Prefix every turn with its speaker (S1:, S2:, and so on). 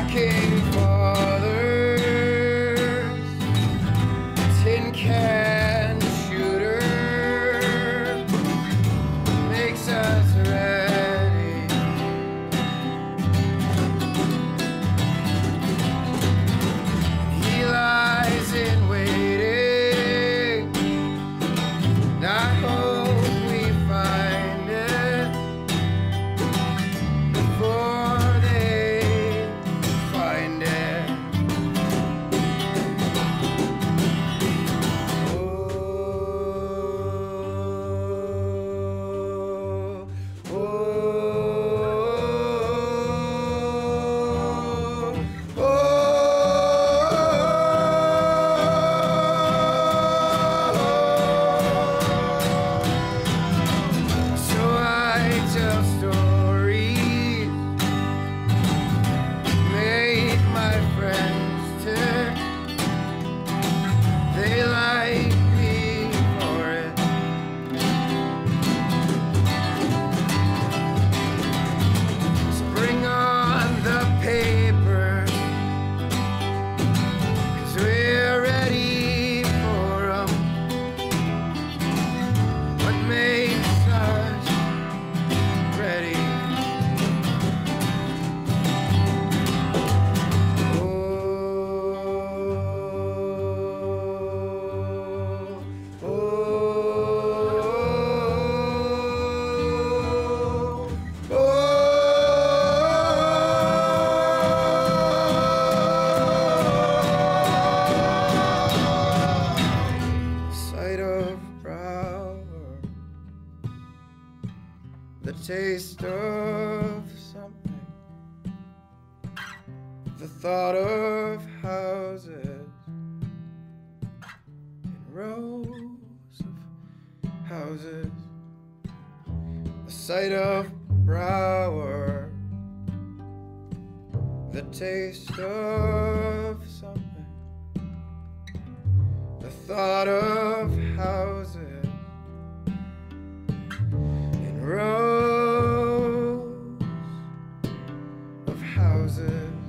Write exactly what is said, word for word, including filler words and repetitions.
S1: Working fathers, tin can shooter makes us ready. He lies in waiting, and I hope we find it before they find it. Oh, oh, oh, oh. So I tell stories, make my friends tick. They like me for it. So bring on the paper, 'cause we're ready for 'em. What makes us ready? Sight of Broward, the taste of something, the thought of houses in rows of houses, the sight of Broward, the taste of something, the thought of houses in rows of houses.